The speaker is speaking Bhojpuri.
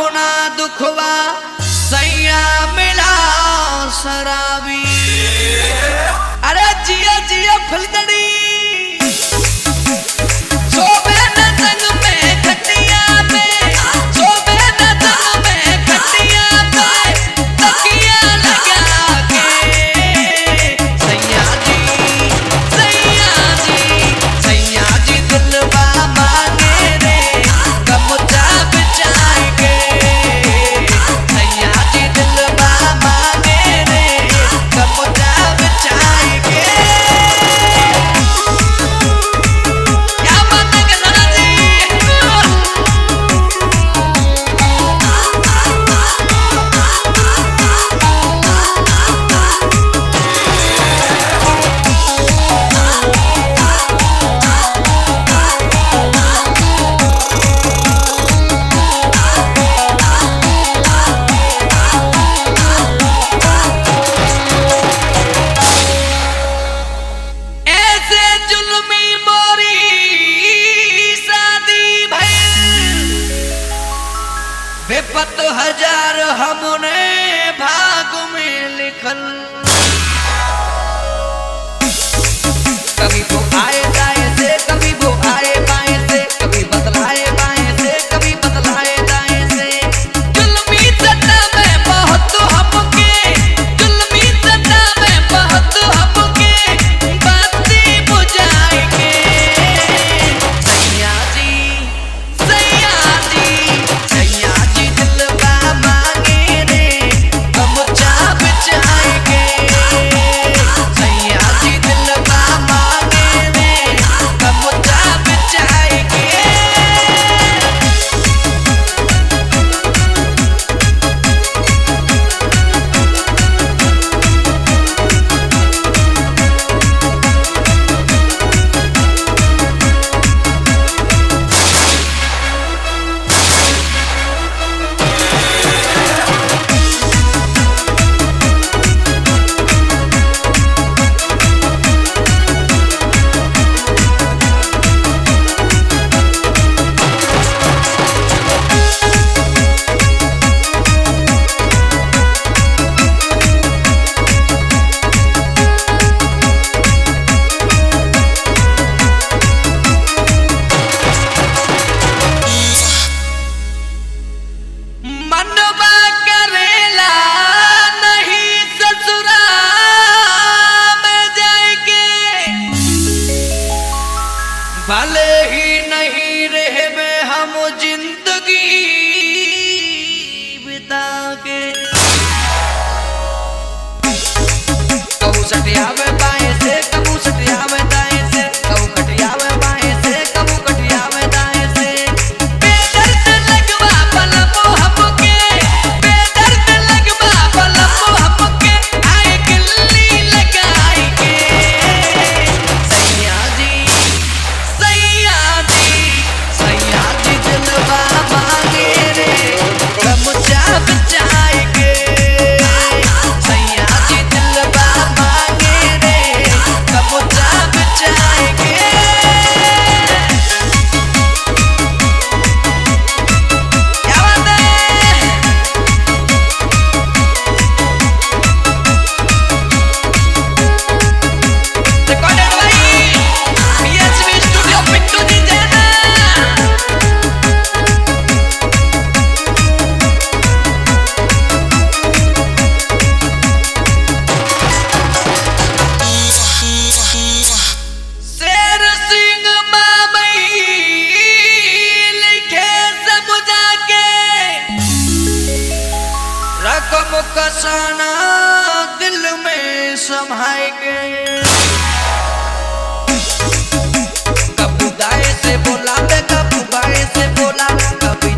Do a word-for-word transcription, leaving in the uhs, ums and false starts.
अपना दुखवा सैया मिला शराबी। अरे जिया जिया फुलझड़ी विपत हजार हमने भाग में लिखल। कभी वो आए दाएं से, कभी वो आए बाएं से, कभी बदलाए बाएं से, कभी बदलाए दाएं से। जुल्मी सत्ता में बहुत हमके, जुल्मी सत्ता में बहुत हमके बत्ती बुझाएंगे। सैया जी, सैया जी, सैया जी दिलवा मांगे रे गमछा बिछाएंगे। सैया जी दिलवा मांगे रे गमछा बिछाएंगे। मनवा करेला नहीं ससुरा में जाएंगे, भले ही नहीं रहे में हम जिंदगी बिता के। कबू सटियावे बाएं से, कबू सटियावे दाएं से, कबू कटियावे बाएं से, कबू कटियावे दाएं से। बेदर्द लगवा पलमो हमके, बेदर्द लगवा पलमो हमके, आए गिल्ली लगाएंगे। सैया जी, सैया जी, सैया जी दिलवा मांगे रे गमछा बिछाएंगे। सैया जी दिलवा मांगे रे गमछा बिछाएंगे। क्या बात है? रिकॉर्डेड भाई पीएसवी स्टूडियो पिट्टू जी जैना। शेर सिंह बाबई लिखे समझा के रकम कसाना दिल में समाएंगे। कभी दाएं से बोला, कभी बाएं से बोला, कभी